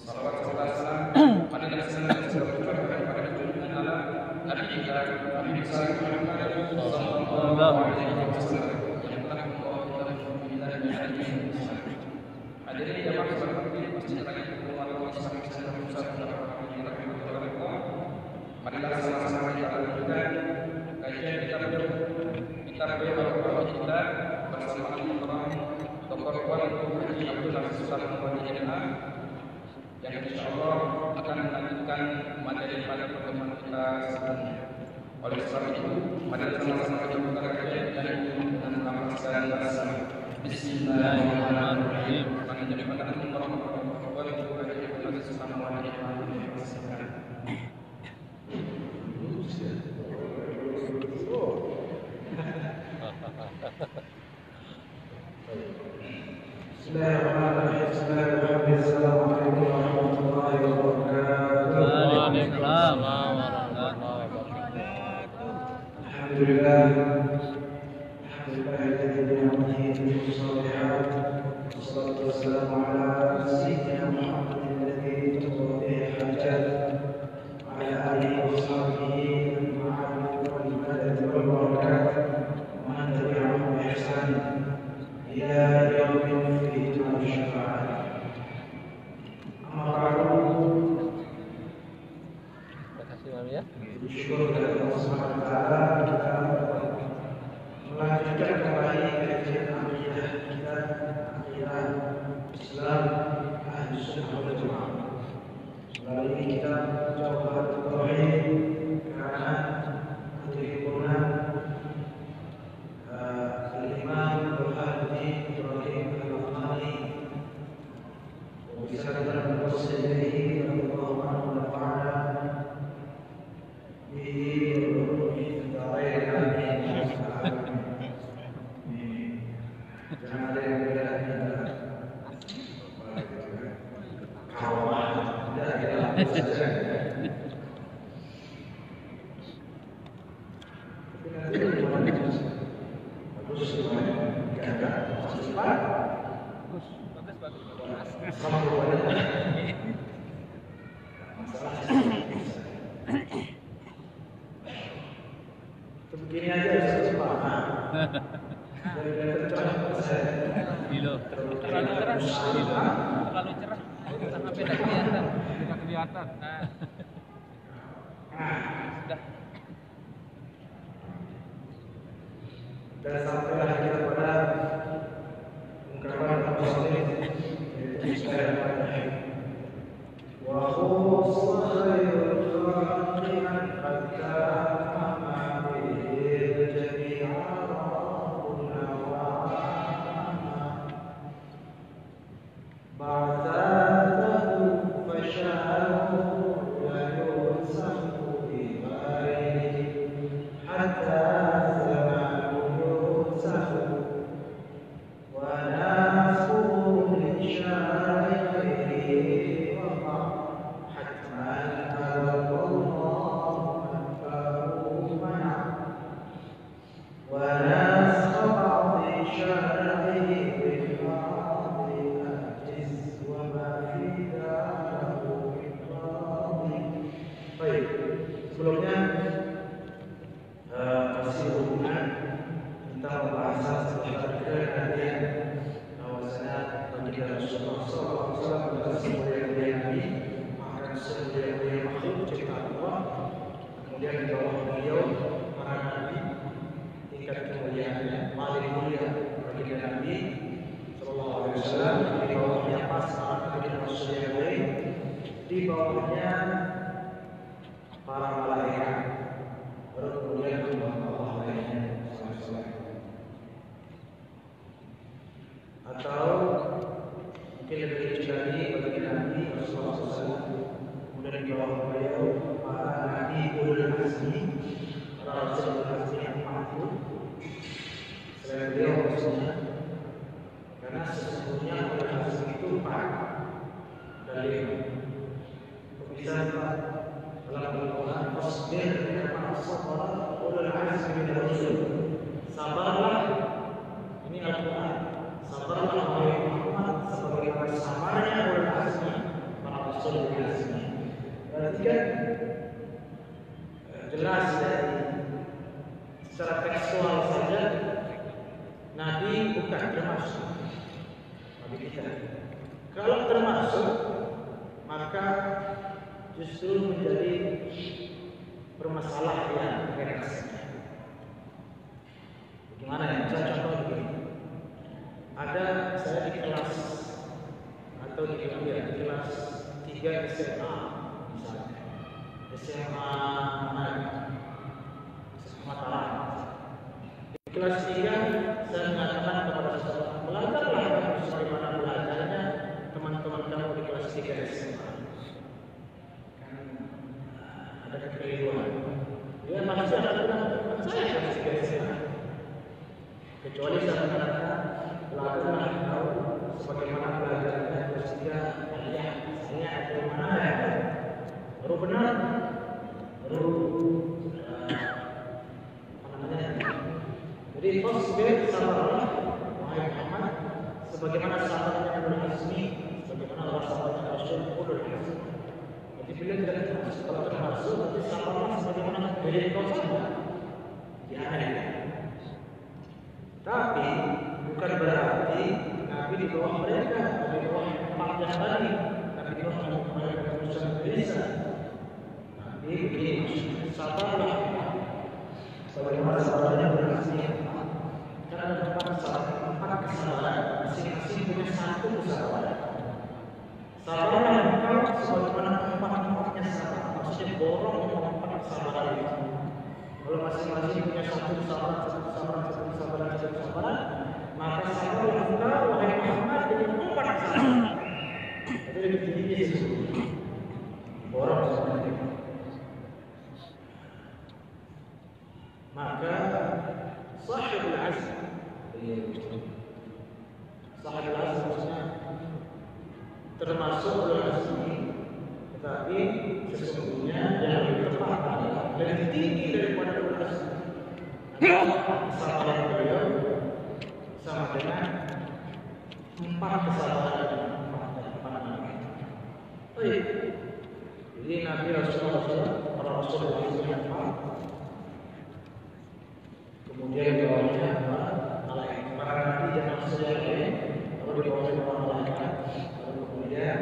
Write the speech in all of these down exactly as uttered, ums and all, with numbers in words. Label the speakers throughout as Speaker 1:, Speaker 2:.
Speaker 1: Salawat salam pada Nabi kita Nabi besar Muhammad sallallahu alaihi wasallam yang telah membawa kita dari hati hadirin jamaah sekalian mencintai Allah sampai kita berusaha mendapatkan yang lebih baik. Marilah sama-sama kita lanjutkan kajian kitab kitab Al-Qur'an kita bersama Imam Doktor Haji Abdul Aziz Al-Muhammad yang insyaallah akan melanjutkan materi pada pertemuan kita sebelumnya. Oleh sebab itu, mari sama-sama kita buka kajian dan mengamalkan bersama. Bismillahirrahmanirrahim. Assalamualaikum warahmatullahi wabarakatuh.
Speaker 2: Bismillahirrahmanirrahim. Assalamualaikum warahmatullahi wabarakatuh.
Speaker 3: Waalaikumsalam warahmatullahi wabarakatuh.
Speaker 2: Alhamdulillah. Alhamdulillah alladzi bi ni'matihi shalihat. Wassalatu wassalamu ala sayyidina Muhammadin alladzi tuqwa bihi hajat. Wa ala alihi wa sahbihi ma'al madad wal barakat. Wa man tabi'ahum bi ihsan ila yaumin fihi syafa'ah. Amma ba'du.
Speaker 3: Terima kasih Mami ya.
Speaker 2: Bersyukur kepada Allah Subhanahu wa taala kita melanjutkan kembali kajian akidah kita, akidah Islam Ahlus Sunnah wal Jamaah. Melalui kitab Jawharatul Tauhid karena Al-Imam Al-Imam Burhanuddin Ibrahim Al-Bukhari bisa kita berdoa ilaihi radhiyallahu anhu wa ta'ala bihi darain amin. Jangan ada yang beda kita kawan tidak kita saja. Bagus semuanya. Gagah. Cepat. Sama keluarnya. Masalah begini aja bisa cepat. Dari tercerah saya.
Speaker 3: Gilo.
Speaker 2: Terlalu cerah.
Speaker 3: Terlalu cerah. Sampai tidak kelihatan. Tidak kelihatan. Nah. Sudah.
Speaker 2: Dan sampailah kita pada ungkapan Abu Salim yaitu Bismillahirrahmanirrahim. Wa khussa khairul khalqi man hatta amma bil jami'a rabbuna wa ba'dahu fasha'ahu la yusafu bi ghairihi hatta sebelumnya masih hubungan tentang pembahasan seputar kenabian bahwasanya bagi Rasulullah shallallahu alaihi wasallam adalah semulia-mulia nabi, maka semulia-mulia makhluk ciptaan Allah. Kemudian di bawah beliau para nabi, tingkat kemuliaannya paling mulia bagi Nabi shallallahu alaihi wasallam. Di bawahnya pas para nabi dan rasul yang lain, di bawahnya para malaikat, baru kemudian Allah lainnya. Atau mungkin lebih kecil lagi bagi Nabi Rasulullah shallallahu alaihi wasallam. Kemudian di bawah beliau para nabi ulul azmi, para rasul ulul azmi yang mampu selain beliau maksudnya, karena sesungguhnya ulul azmi itu empat dari bisa empat dalam Al-Quran. Fasbir kama sabara ulul azmi min ar-rusul. Sabarlah, ini Al-Quran. Sabarlah wahai Muhammad sebagaimana sabarnya ulul azmi para rasul Rasul Al-Azmi. Berarti kan jelas dari secara tekstual saja Nabi bukan termasuk Nabi kita. Kalau termasuk, maka justru menjadi bermasalah ya redaksinya. Bagaimana ya? Saya contoh begini. Ada saya di kelas atau di, ya, di kelas tiga S M A misalnya, S M A mana? Mataram. Di kelas tiga saya mengatakan kepada seseorang, belajarlah bagaimana belajarnya teman-teman kamu di kelas tiga S M A. Kan ada kekeliruan. Dia masih ada bilang, saya kelas tiga S M A. Kecuali saya mengatakan belajarlah tahu sebagaimana belajarnya kelas tiga ya, misalnya atau mana ya, baru benar, baru jadi fasbir sabarlah wahai Muhammad sebagaimana sahabatnya Ulul Azmi, sebagaimana Allah sahabatnya Rasul Ulul Azmi. Jadi beliau tidak termasuk, kalau termasuk nanti sabarlah sebagaimana diri kau sama. Ya aneh. Tapi bukan berarti Nabi di bawah mereka, di bawah empat belas tadi. Nabi di bawah mereka Musa dan Isa. Nabi begini, sabarlah sebagaimana sahabatnya Ulul Azmi. Karena ada empat empat kesabaran, masing-masing punya satu kesabaran. Sabarlah engkau sebagaimana empat-empatnya sabar. Maksudnya borong empat kesabaran itu. Kalau masing-masing punya satu kesabaran, satu kesabaran, satu kesabaran, satu kesabaran, maka sabarlah engkau wahai Muhammad dengan empat kesabaran. Itu lebih tinggi Yesus. Borong seperti itu. Maka Sahibul Azm, Sahibul Azm maksudnya termasuk Ulul Azmi, tetapi sesungguhnya yang lebih tepat adalah lebih tinggi daripada Ulul Azmi. Kesabaran beliau sama dengan empat kesabaran empat empat nabi. Baik, jadi Nabi Rasulullah para Rasulullah yang empat. Kemudian di bawahnya malaikat, para nabi dan rasul yang lain, lalu di bawahnya para malaikat, lalu kemudian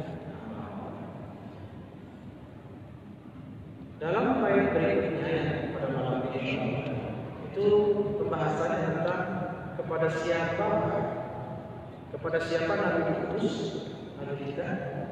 Speaker 2: dalam ayat berikutnya yang pada malam ini itu pembahasannya tentang kepada siapa kepada siapa Nabi diutus, Nabi kita,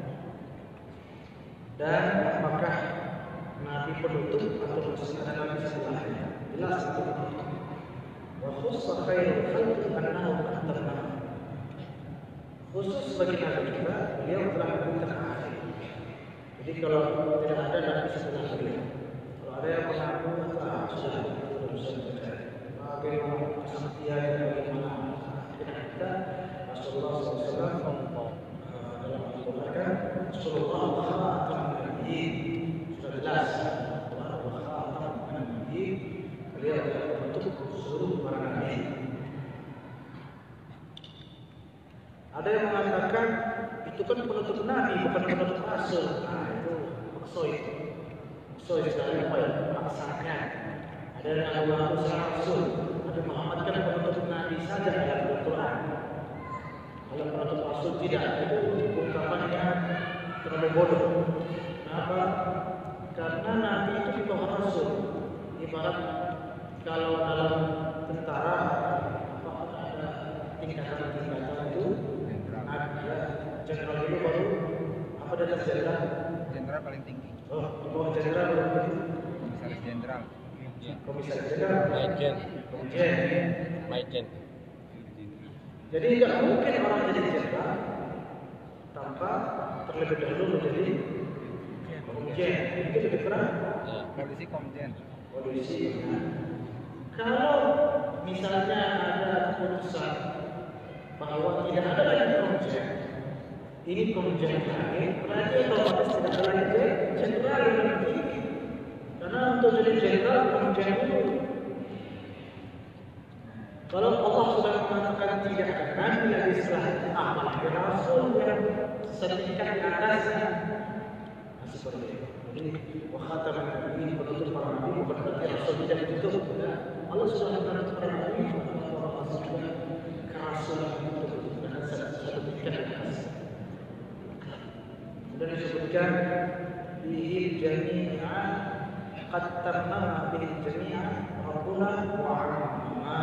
Speaker 2: dan apakah Nabi penutup atau masih ada Nabi sebelahnya. Jelas itu. Wa khussa khairul khalqi annahu qaddamna. Khusus bagi Nabi kita, beliau telah Nabi terakhir. Jadi kalau tidak ada Nabi setelah beliau, kalau ada yang mengaku ah sudah urusan kita, bagaimana kesaktian, bagaimana kita Rasulullah shallallahu alaihi wasallam dalam Al-Quran Rasulullah khatam nabiyyin sudah jelas bahwa khatam nabiyyin beliau adalah penutup seluruh para nabi. Ada yang mengatakan itu kan penutup nabi bukan penutup rasul. Nah itu maksud itu. Maksud dari apa ya? Maksudnya ada yang mengaku seorang rasul. Nabi Muhammad kan penutup nabi saja dalam Al-Quran. Kalau penutup rasul tidak, itu ungkapannya terlalu bodoh. Kenapa? Karena nabi itu di bawah rasul. Ibarat kalau dalam tentara apakah ada tingkatan-tingkatan itu? Ada jenderal dulu baru apa di atas jenderal?
Speaker 3: Jenderal paling tinggi.
Speaker 2: Oh, di bawah jenderal baru itu.
Speaker 3: Komisaris jenderal.
Speaker 2: Komisaris jenderal.
Speaker 4: Majen,
Speaker 2: Komjen.
Speaker 4: Majen.
Speaker 2: Jadi tidak mungkin orang jadi jenderal tanpa terlebih dahulu menjadi komjen. Itu lebih berat.
Speaker 4: Ya.
Speaker 3: Polisi komjen.
Speaker 2: Polisi. Kalau misalnya ada keputusan bahwa tidak ada lagi komjen, ini komjen lagi, berarti otomatis tidak ada lagi jenderal yang lebih tinggi. Karena untuk jadi jenderal komjen itu, kalau Allah sudah mengatakan tidak akan nabi lagi setelah apalagi rasul yang setingkat ke atasnya. Nah, seperti itu. Jadi wa khataman nabiyyin, penutup para nabi, bukan berarti Rasul tidak ditutup. Allah sudah menutup para nabi, para rasul juga kerasulan itu dengan satu tingkat ke atas. Dan disebutkan bihi jami'a qad tamama bihi jami'a rabbuna wa 'amma.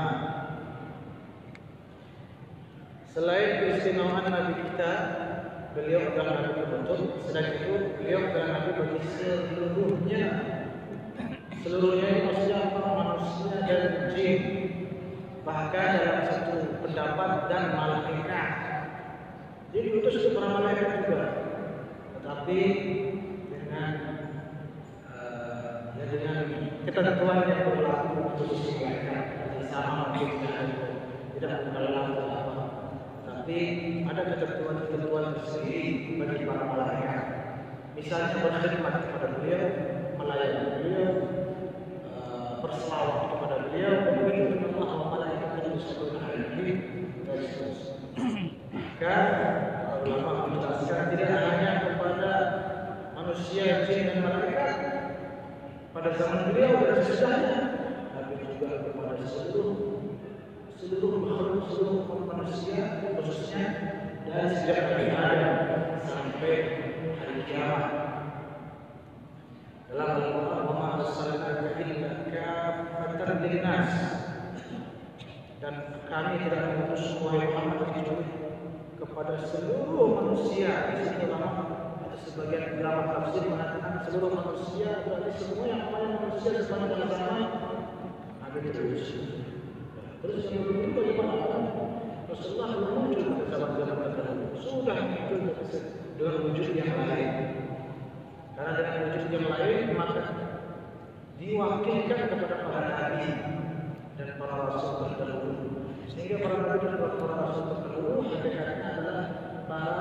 Speaker 2: Selain keistimewaan Nabi kita, beliau adalah Nabi penutup. Selain itu, beliau adalah Nabi bagi seluruhnya. Seluruhnya ini maksudnya apa? Manusia dan jin. Bahkan dalam satu pendapat dan malaikat. Dia diutus ke para malaikat juga. Tetapi dengan uh, ya dengan ketentuan yang berlaku untuk malaikat, sama kita tidak berlaku apa. Tapi ada ketentuan-ketentuan tersendiri bagi para malaikat. Misalnya berkhidmat kepada beliau, melayani beliau, uh, berselawat kepada beliau, begitu juga Allah malaikat dan seluruh hari dan seterusnya. Maka ulama menjelaskan tidak hanya kepada manusia, jin dan malaikat pada zaman beliau dan sesudahnya, tapi juga kepada seluruh seluruh makhluk, seluruh manusia, khususnya dari sejak Nabi Adam sampai hari kiamat. Dalam Al-Quran, wa ma arsalnaka illa kaffatan linnas, dan kami tidak mengutus wahai Muhammad kecuali kepada seluruh manusia. Di sini ulama atau sebagian ulama tafsir mengatakan seluruh manusia berarti semua yang namanya manusia sepanjang zaman Nabi terus. Terus yang kedua bagaimana? Rasulullah belum muncul pada zaman-zaman terdahulu, sudah muncul dengan wujud yang lain. Karena dengan wujud yang lain maka diwakilkan kepada para nabi dan para rasul terdahulu. Sehingga para nabi dan para rasul terdahulu hakikatnya adalah para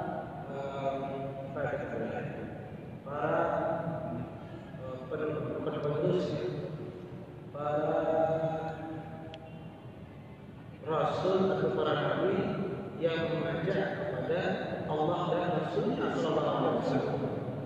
Speaker 2: para para penerus, para rasul atau para nabi yang mengajak kepada Allah dan Rasulnya Sallallahu Alaihi Wasallam.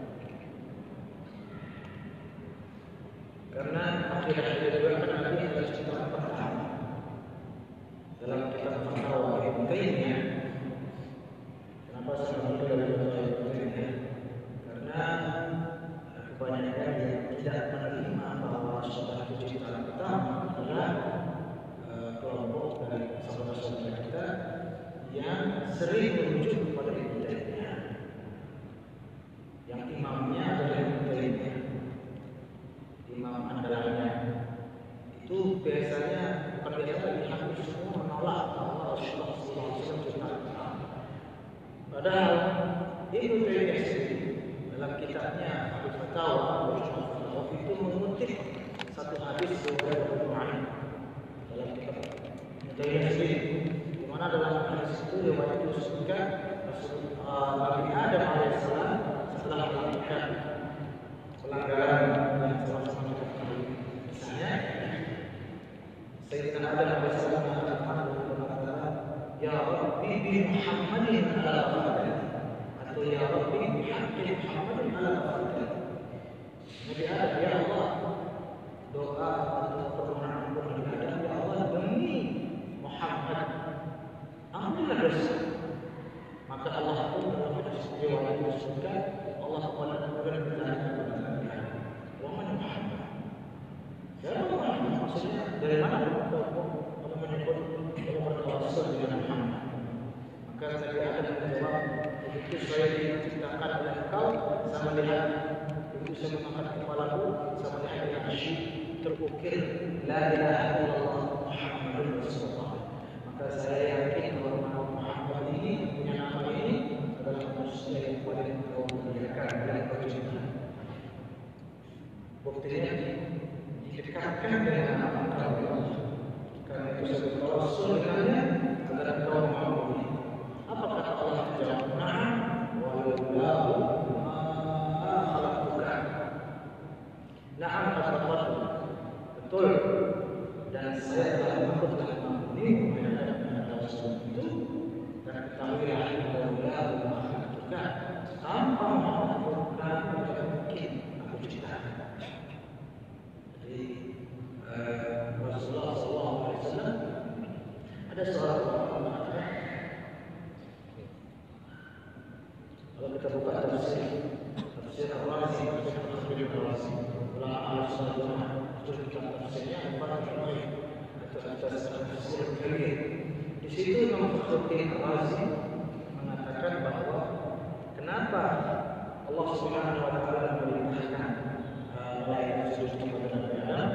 Speaker 2: Karena akidah kedua kan nabi adalah ciptaan pertama. Dalam kitab Fatwa Ibnu Taimiyah, kenapa saya mengambil dari Ibnu Taimiyah? Karena kebanyakan yang tidak menerima bahwa Rasulullah itu ciptaan pertama adalah kelompok dari saudara-saudara kita yang sering merujuk kepada Ibnu Taimiyah, yang imamnya adalah Ibnu Taimiyah, imam andalannya. Itu biasanya bukan biasa lagi, hampir semua menolak bahwa Rasulullah shallallahu alaihi wasallam ciptaan pertama. Padahal Ibnu Taimiyah sendiri dalam kitabnya Al-Fatawa itu mengutip satu hadis dari Abu Mu'ayyid dalam kitab Taimiyah sendiri, di mana dalam hadis itu riwayat itu disebutkan Nabi Adam alaihissalam setelah melakukan pelanggaran yang sama-sama kita ketahui. Misalnya, Sayyidina Adam alaihissalam mengatakan Ya Rabbi bi Muhammadin ala fadli, atau Ya Rabbi bi haqqi Muhammadin ala fadli. Nabi Adam, ya Allah, doa atau permohonan ampun Nabi Adam, ya Allah demi Muhammad, ampunilah dosa. Maka Allah pun dalam hadis riwayat disebutkan Allah kepada kepada bertanya kepada Nabi Adam, wa man Muhammad? Siapa Muhammad? Maksudnya dari mana kamu menyebut kamu bertawassul dengan Muhammad? Maka Nabi Adam menjawab, begitu saya diciptakan oleh engkau, saya melihat, begitu saya mengangkat kepalaku, saya melihat di arsy terukir la ilaha illallah Muhammadur Rasulullah. Maka saya yakin bahwa nama Muhammad ini, punya nama ini adalah manusia yang paling engkau muliakan dan kau cintai. Buktinya didekatkan dengan nama engkau, ya Allah. Karena itu saya bertawassul dengannya agar engkau mengampuni. Apa kata Allah? Jawab, na'am wallahu ma khalaqtuka. Na'am kata Allah, betul, dan saya telah mengampuni menghadap Rasul itu, dan ketahuilah Kalau kita buka tafsir, tafsir Ar-Razi, tafsir Ar-Razi, ulama Ahlussunnah wal Jamaah itu kitab tafsirnya empat terbaik atas tafsir Kabir. Di situ Imam Fakhruddin Ar-Razi mengatakan bahwa kenapa Allah Subhanahu wa taala memerintahkan malaikat sujud kepada Nabi Adam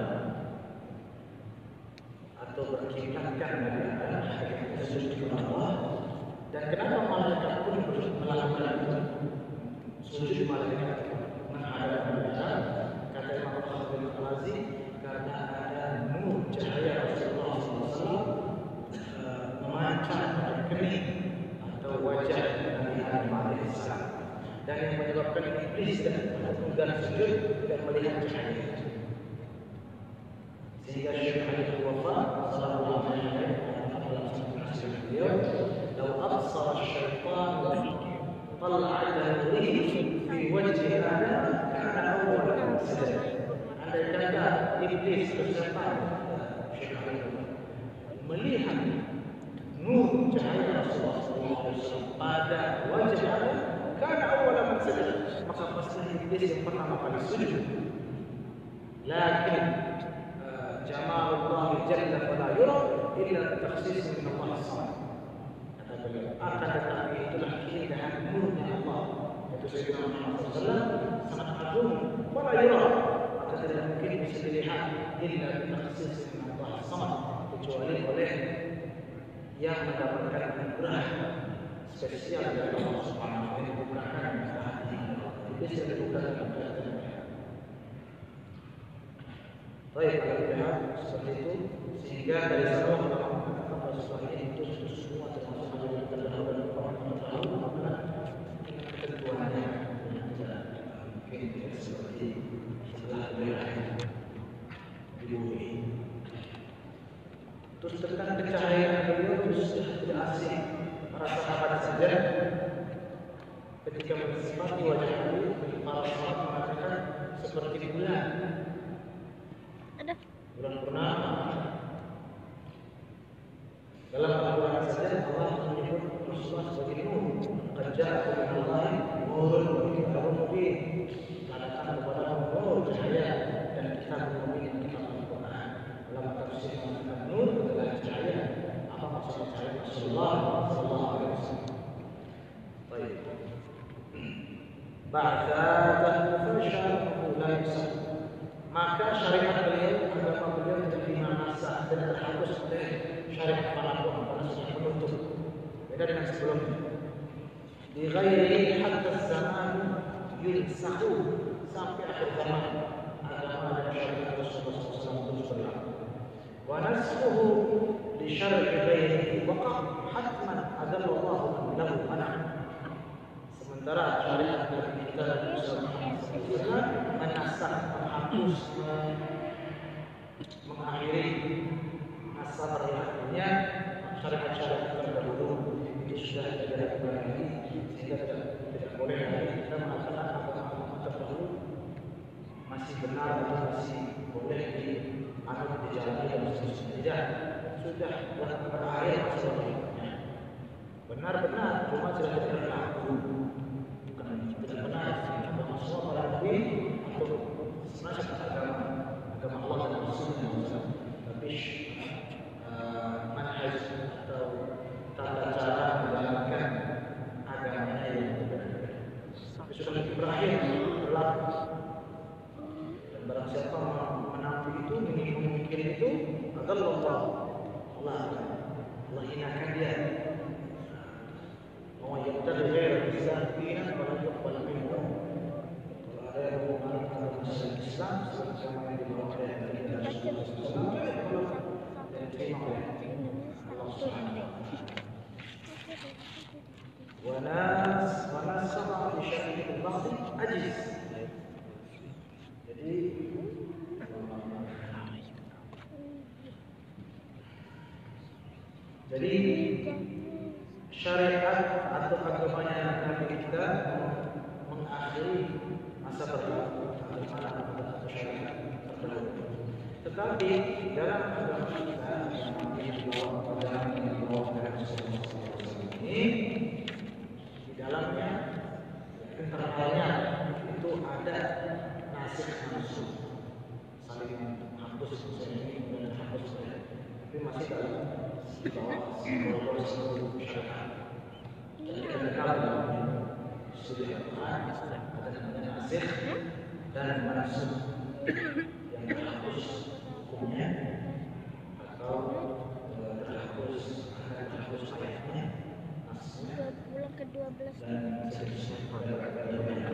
Speaker 2: atau berkiblatkan Nabi Adam agar sujud kepada Allah, dan kenapa malaikat pun melakukan itu, sujud malaikat menghadap Nabi Adam? Kata Imam Fakhruddin Ar-Razi, karena ada nur cahaya Rasulullah shallallahu alaihi wasallam memancar pada kening atau wajah Nabi Adam alaihissalam, dan yang menyebabkan iblis dan enggan sujud dan melihat cahaya itu. Sehingga Syekh Khalid Wafa sallallahu alaihi wasallam dalam satu nasihat beliau, "Lau absara syaitan tal'atan nurihi fi wajhi Adam kana awwal man sajada." Andai kata iblis bersetan, Syekh Khalid melihat nur cahaya Rasulullah sallallahu alaihi wasallam pada wajah Adam, karena awal man sajada, maka pasti iblis yang pertama kali sujud. Lakin jamalullah jalla fala yura illa takhsis min Allah Subhanahu. Kata beliau, akan tetapi itulah keindahan nurnya Allah, yaitu Sayyidina Muhammad sallallahu alaihi wasallam sangat agung, fala yura, maka tidak mungkin bisa dilihat illa takhsis min Allah Subhanahu, kecuali oleh yang mendapatkan anugerah spesial dari Allah Subhanahu wa taala, dibukakan hati, bisa dibukakan hati. Baik, kalau lihat seperti itu, sehingga dari sana kita mengatakan bahwa sesuatu itu semua termasuk dari terdahulu dan terdahulu, maka ketentuannya mungkin tidak seperti setelah berakhir di bumi. Terus tentang kecahayaan beliau itu sudah tidak asing. Para sahabat saja ketika mensifati wajah Nabi, para sahabat mengatakan seperti bulan, bulan purnama. Dalam Al-Quran saja Allah menyebut Rasulullah sebagai nur. Qad ja'akum minallahi nurun wa kitabun mubin. Datang kepada nur cahaya dan kitab mubin, kitab Al-Quran. Dalam tafsir mengatakan nur adalah cahaya. Apa maksud cahaya Rasulullah sallallahu alaihi wasallam? Baik. Ba'da fashahu la yusah. Maka syariat beliau, agama beliau tidak dimanasa dan terhapus oleh syariat manapun karena sudah penutup. Beda dengan sebelumnya. Di ghairi hatta zaman yunsahu, sampai akhir zaman agama dan syariat Rasulullah sallallahu alaihi wasallam terus berlaku. Wa nasfuhu li syar'i ghairihi waqa hatman adallallahu lahu mana. Sementara syariat Nabi kita Rasulullah sallallahu alaihi wasallam menasah, menghapus, mengakhiri masa berlakunya syariat-syariat terdahulu itu sudah tidak ada lagi, sehingga tidak, tidak boleh lagi kita mengatakan agama terdahulu masih benar atau masih boleh dianut, dijalani dan seterusnya. Tidak, sudah berakhir masa berlakunya. Benar-benar cuma sudah tidak berlaku, bukan tidak benar. Agama semua para nabi atau sebenarnya agama agama Allah dan Rasulnya, tapi manhaj atau tata cara menjalankan agamanya yang berbeda-beda. Tapi sudah berakhir berlaku, dan barang siapa menanti itu, memikir itu, agar Allah Allah Allah hinakan dia. Mau yang tadi ghairul Islam dinan wala yuqbal minhu. Kalau ada yang mau mengatakan Islam sama yang dibawa oleh Nabi Rasulullah sallallahu alaihi wasallam dan diterima oleh Allah Subhanahu wa taala. Wa nas wa nasaba bi syar'i al-ba'd ajiz. Jadi Jadi syariat atau agamanya Nabi kita mengakhiri masa berlaku agama atau syariat terdahulu. Tetapi dalam agama kita yang dibawa pada yang dibawa oleh Rasulullah ini, di dalamnya internalnya itu ada nasikh mansukh, saling hapus ini kemudian hapus ini, tapi masih dalam bawah bawah seluruh syariat. Dan kita kenal dalam studi Al-Quran ada namanya nasikh dan mansukh, yang terhapus hukumnya atau terhapus akan terhapus ayatnya, nasnya dan seterusnya pada pada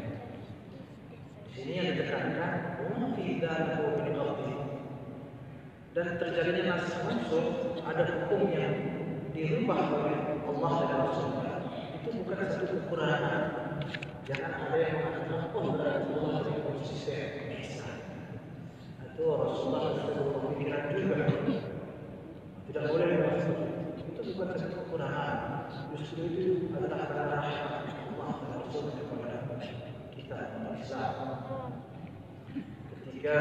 Speaker 2: di sini yang ditekankan tidak ada dan terjadinya nasikh mansukh, ada hukum yang dirubah oleh Allah dan Rasulnya, itu bukan satu kekurangan. Jangan ada yang mengatakan oh berarti Allah tidak konsisten, bisa itu Rasulullah sudah berpikiran juga, tidak boleh begitu. Itu bukan satu kekurangan, justru itu adalah karena rahmat Allah dan Rasulnya kepada kita umat Islam. Ketiga,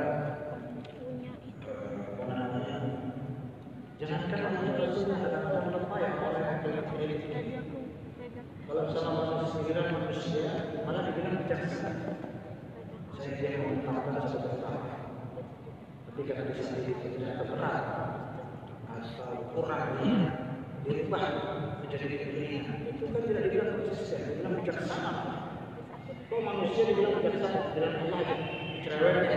Speaker 2: apa namanya, jangankan Allah Rasulnya kadang-kadang lemah yang orang yang pilih ini. Kalau sama manusia manusia malah dibilang bijaksana. Saya dia mau mengatakan sesuatu, tapi karena di sini tidak berat atau kurang dirubah menjadi keinginan, itu kan tidak dibilang konsisten, dibilang bijaksana. Kok manusia dibilang bijaksana, dibilang Allah aja cerewetnya.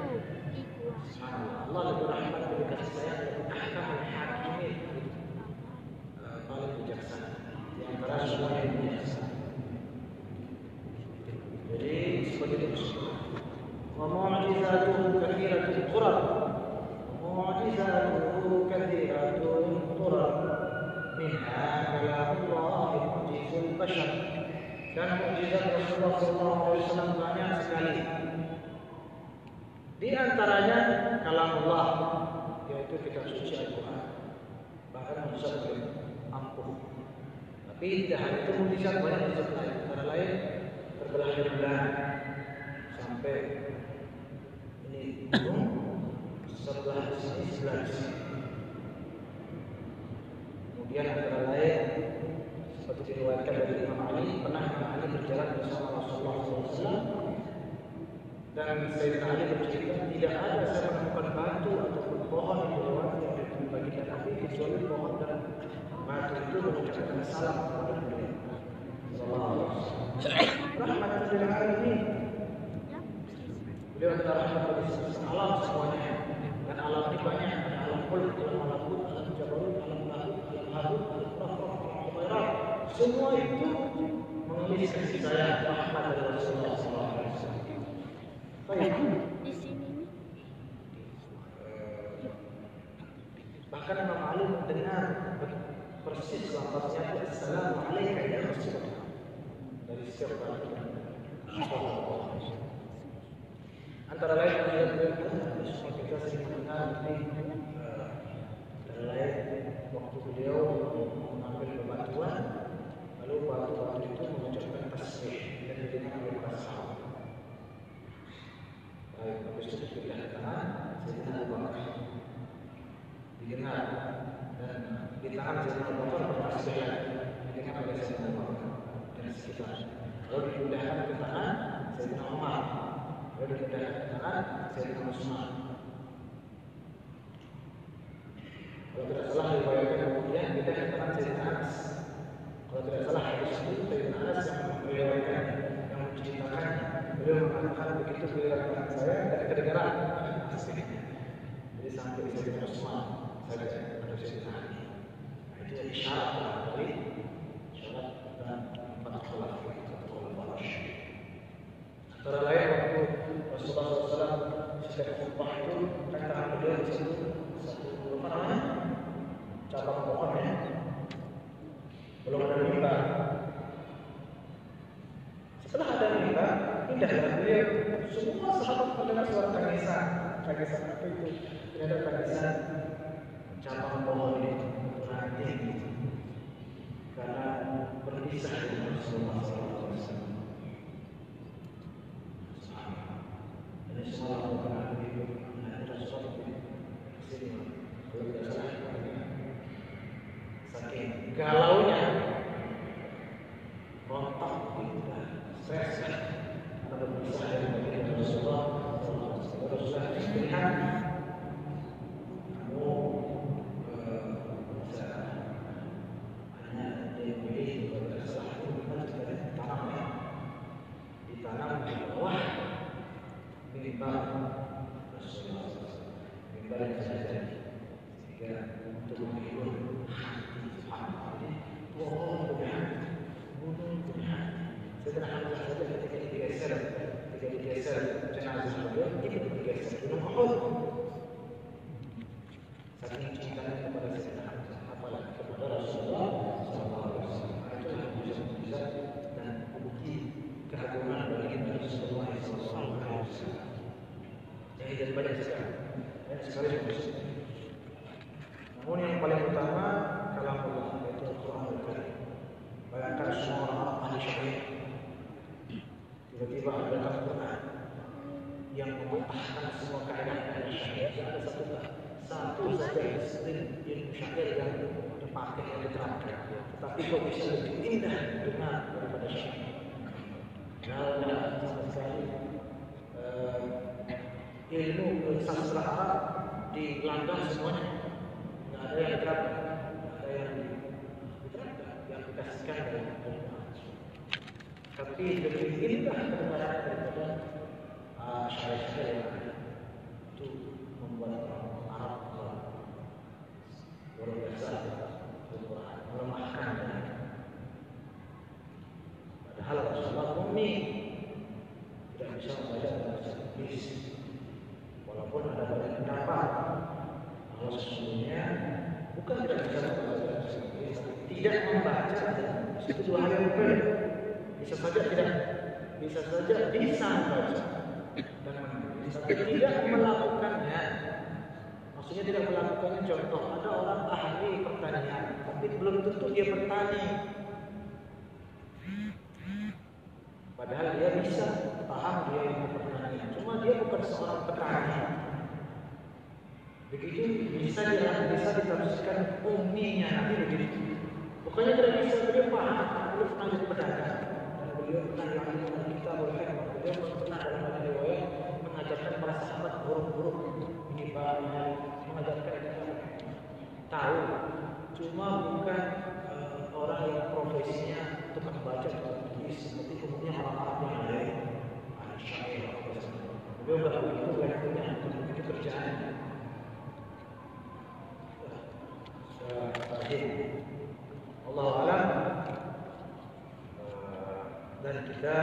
Speaker 2: Allah lebih rahmat, lebih kasih sayang, lebih ahkam, hakimin, paling bijaksana di antara semua yang bijaksana. Jadi seperti itu. Wa mu'jizatuhu katsiratun turab. Mu'jizatuhu katsiratun turab. Minha kalamullah mu'jizul bashar. Dan mukjizat Rasulullah sallallahu alaihi wasallam banyak sekali. Di antaranya kalamullah, yaitu kitab suci Al-Quran. Bahkan mukjizat ampuh. Tapi tidak hanya itu, mukjizat banyak mukjizat lain. Antara lain terbelah dari bulan sampai ini gunung, sebelah sini sebelah sini. Kemudian antara lain seperti diriwayatkan dari Imam Ali, pernah Imam Ali berjalan bersama Rasulullah shallallahu alaihi wasallam. Dan Sayyidina Ali bercerita, tidak ada saya menemukan batu ataupun pohon yang melewati dari baginda Nabi kecuali pohon dan batu itu mengucapkan salam kepada beliau. Rahmatan lil alamin. Beliau adalah rahmat bagi alam semuanya. Dan alam ini banyak, ada alam mulk, alam malakut, alam jabarut, alam lahut, alam harut, alam rahmah, alam khairat. Semua itu mengemis kasih sayang rahmat dari Rasulullah sallallahu alaihi wasallam. Baik. Di sini bahkan Imam Ali mendengar persis lafaznya Assalamualaikum ya Rasulullah dari siapa? Antara lain beliau kita sering mendengar nanti antara lain waktu beliau mengambil bebatuan, lalu batu-batu itu mengucapkan tasbih dan didengar oleh para sahabat. Baik, habis itu dipindah ke tangan Sayyidina Abu Bakar, didengar, dan di tangan Sayyidina Abu Bakar bertasbih lagi, didengar oleh Sayyidina Abu Bakar dan sekitar. Lalu dipindahkan ke tangan Sayyidina Umar, lalu dipindahkan ke tangan Sayyidina Utsman. Kalau tidak salah diriwayatkan kemudian pindah ke tangan Sayyidina Anas. Kalau tidak salah hadis itu Sayyidina Anas yang meriwayatkan, yang menceritakan. Beliau mengatakan begitu beliau tangan saya tidak kedengaran. Jadi sampai di Sayyidina Utsman saja ada Sayyidina Ali. Itu isyarat dari syarat dan empat akhlak atau khulafah rasyidin. Antara lain waktu Rasulullah shallallahu alaihi wasallam setiap khutbah itu kan tangan beliau di situ satu apa namanya cabang pohon ya, belum ada mimbar. Setelah ada mimbar, pindah dari beliau, semua sahabat mendengar suara tangisan. Tangisan apa itu? Ternyata tangisan cabang pohon itu ranting itu, karena berpisah dengan Rasulullah shallallahu alaihi wasallam. Ini semua lakukan begitu. Nah, ada sesuatu sini. Kalau tidak salah, saking galaunya rontok itu stres karena berpisah dari baginda Rasulullah. Rasulullah pilihan kamu bisa hanya dipilih pada salah satu kita ditanam ya, ditanam di bawah mimbar Rasulullah, mimbar yang saja sehingga untuk menghibur hati Subhanallah ini pohon punya hati, gunung punya hati. Setelah Hamzah saja ketika digeser, ketika digeser jenazah beliau, itu digeser gunung Uhud. Saking cintanya kepada Sayyidina Hamzah, apalagi kepada Rasulullah Sallallahu Alaihi Wasallam. Itulah mujizat dan bukti keagungan baginda Rasulullah Sallallahu Alaihi Wasallam. Jadi dan banyak sekali, banyak sekali maksudnya. Namun yang paling utama kalam Allah yaitu Al-Quranul Karim. Bayangkan semua orang ahli syariat tiba-tiba ada Al-Quran yang mematahkan semua kaidah ahli syariat. Ada satu satu saja ilmu syariat yang dipakai yang diterapkan, tetapi kok bisa lebih indah dengar daripada syariat. Nah, ada sama sekali uh, ilmu sastra Arab dilandang semuanya. Tidak ada yang diterapkan, tidak ada yang diterapkan, yang dikasihkan dari Al-Quran. Tapi lebih indah kebenaran daripada uh, syariat yang ada. Itu membuat orang Arab luar biasa Al-Quran melemahkan. Padahal Rasulullah ummi tidak bisa membaca bahasa Inggris, walaupun ada banyak pendapat bahwa sesungguhnya bukan tidak bisa membaca bahasa Inggris, tidak membaca itu dua hal yang berbeda. Bisa saja tidak, bisa saja bisa membaca dan menulis, tapi tidak melakukannya. Maksudnya tidak melakukannya. Contoh, ada orang ahli pertanian, tapi belum tentu dia bertani. Padahal dia bisa paham dia ilmu pertanian, cuma dia bukan seorang petani. Begitu bisa dia bisa ditafsirkan umminya nanti begitu. Bukannya tidak bisa, beliau paham, beliau pernah jadi pedagang dan beliau pernah diajarkan kita boleh, beliau pernah dalam banyak riwayat mengajarkan para sahabat huruf-huruf ini banyak mengajarkan kita tahu, cuma bukan uh, orang yang profesinya tukang baca tukang tulis seperti umumnya orang-orang yang lain, ahli syair. Beliau tidak begitu levelnya, bukan begitu kerjaannya. Allah alam, dan kita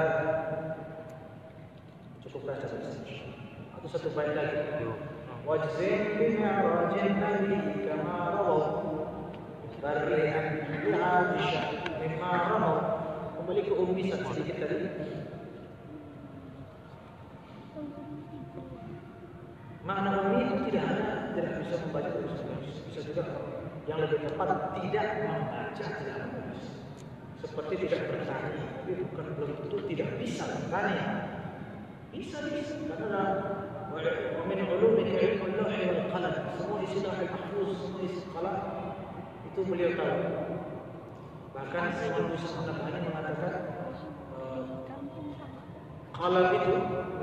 Speaker 2: cukup baca atau satu bait lagi. Wajzin bi'arajin nabi kama rawaw bari'an bi'adisha mimma rawaw. Kembali ke ummi sedikit tadi. Makna ummi tidak hanya tidak bisa membaca, bisa juga yang lebih tepat tidak membaca, tidak menulis. Seperti tidak bertani, tapi bukan belum tentu tidak bisa bertani. Bisa bisa karena wa min ulumi ilmu al-lawh wal qalam, semua isi lauh mahfuz, semua isi qalam itu beliau tahu. Bahkan Imam Musa An-Nabhani mengatakan qalam itu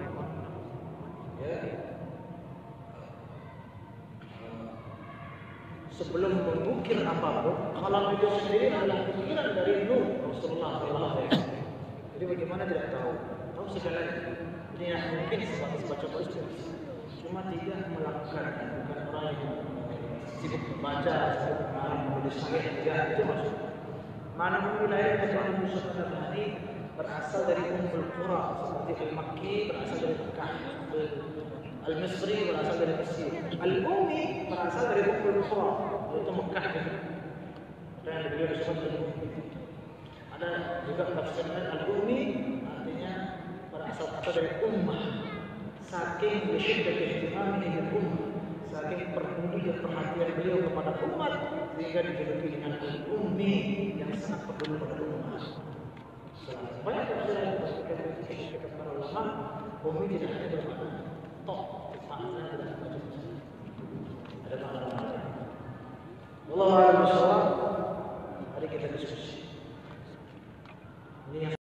Speaker 2: ya sebelum mengukir apapun, qalam itu sendiri adalah pikiran dari Nuh Rasulullah sallallahu alaihi wasallam. Jadi bagaimana tidak tahu? Tahu segalanya. Ini yang mungkin sebatas baca baca, cuma tidak melakukannya. Bukan orang yang sibuk membaca, sibuk menulis syariat, tidak itu maksudnya. Mana wilayah Imam Musa An-Nabhani berasal dari Ummul Qura seperti Al-Makki berasal dari Mekah, Al-Misri berasal dari Mesir, Al-Ummi berasal dari Ummul Qura yaitu Mekah. Dan beliau disebut Al-Ummi. Ada juga tafsirkan Al-Ummi artinya berasal kata dari ummah, saking bersyiddatil ihtimami dengan ummah, saking peduli dan perhatian beliau kepada umat sehingga dijuluki dengan Al-Ummi yang sangat peduli pada umat. Banyak tafsiran yang para ulama, ummi tidak hanya bermakna tok, maknanya tidak baca. Ada makna lain. Wallahu a'lam bishawab.